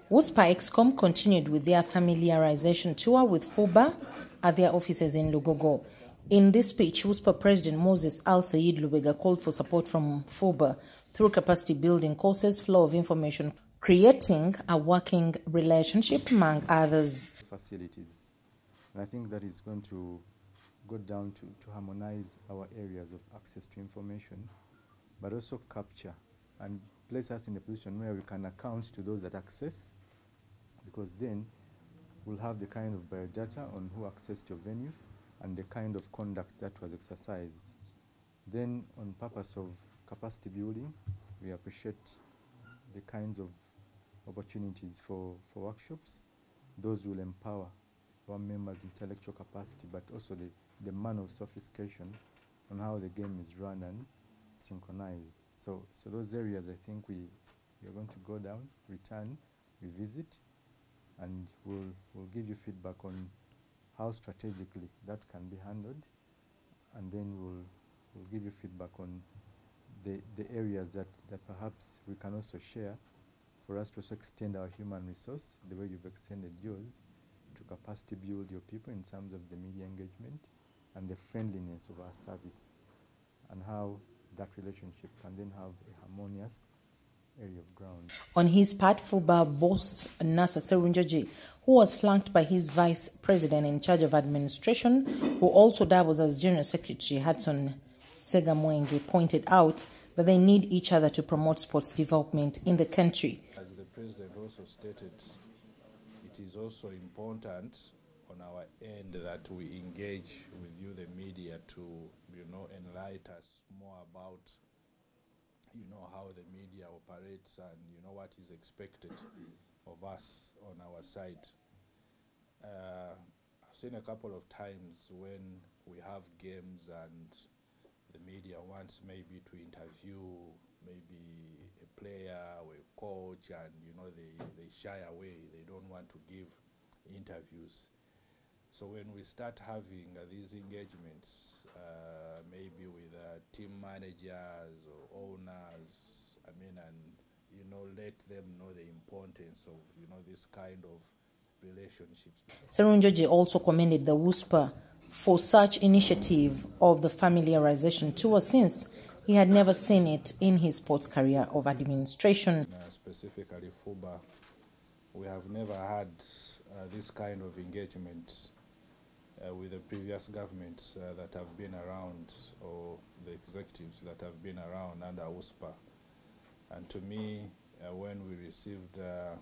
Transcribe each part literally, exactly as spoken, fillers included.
WUSPA EXCOM continued with their familiarization tour with FUBA at their offices in Lugogo. In this speech, WUSPA President Moses Al Sayed Lubega called for support from FUBA through capacity building courses, flow of information, creating a working relationship, among others. Facilities. And I think that is going to go down to, to harmonize our areas of access to information, but also capture and place us in a position where we can account to those that access, because then we'll have the kind of biodata on who accessed your venue and the kind of conduct that was exercised. Then on purpose of capacity building, we appreciate the kinds of opportunities for, for workshops. Those will empower our members' intellectual capacity, but also the, the manner of sophistication on how the game is run and synchronized. So, so those areas I think we, we are going to go down, return, revisit, and we'll, we'll give you feedback on how strategically that can be handled, and then we'll, we'll give you feedback on the, the areas that, that perhaps we can also share for us to also extend our human resource, the way you've extended yours, to capacity build your people in terms of the media engagement and the friendliness of our service, and how that relationship can then have a harmonious area of ground. On his part, FUBA boss Nasa Serunjoji, who was flanked by his vice president in charge of administration, who also doubles as general secretary, Hudson Segamwenge, pointed out that they need each other to promote sports development in the country. As the president also stated, it is also important on our end that we engage with you, the media, to, you know, enlighten us more about, you know, how the media operates and, you know, what is expected of us on our side. Uh, I've seen a couple of times when we have games and the media wants maybe to interview maybe a player or a coach, and, you know, they, they shy away. They don't want to give interviews. So when we start having uh, these engagements, uh, maybe with uh, team managers or owners, I mean, and, you know, let them know the importance of, you know, this kind of relationships. Serunjoji also commended the WUSPA for such initiative of the familiarization tour, since he had never seen it in his sports career of administration. Uh, specifically FUBA, we have never had uh, this kind of engagement Uh, with the previous governments uh, that have been around, or the executives that have been around under WUSPA. And to me, uh, when we received uh,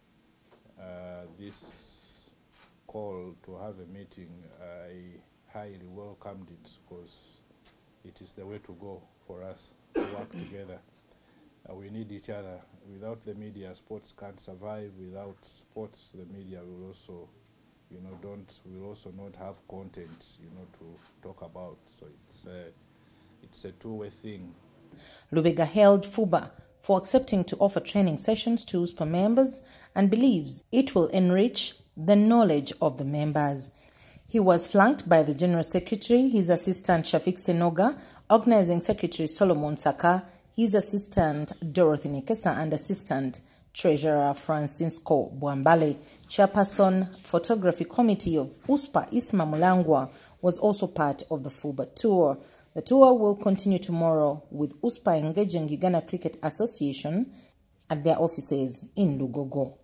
uh, this call to have a meeting, I highly welcomed it, because it is the way to go for us to work together. Uh, we need each other. Without the media, sports can't survive. Without sports, the media will also you know, don't, will also not have content, you know, to talk about. So it's a, it's a two-way thing. Lubega hailed FUBA for accepting to offer training sessions to WUSPA members and believes it will enrich the knowledge of the members. He was flanked by the General Secretary, his assistant Shafik Senoga, Organizing Secretary Solomon Saka, his assistant Dorothy Nekesa, and Assistant Treasurer Francisco Bwambale. Chairperson Photography Committee of WUSPA Isma Mulangwa was also part of the FUBA tour. The tour will continue tomorrow, with WUSPA engaging Uganda Cricket Association at their offices in Lugogo.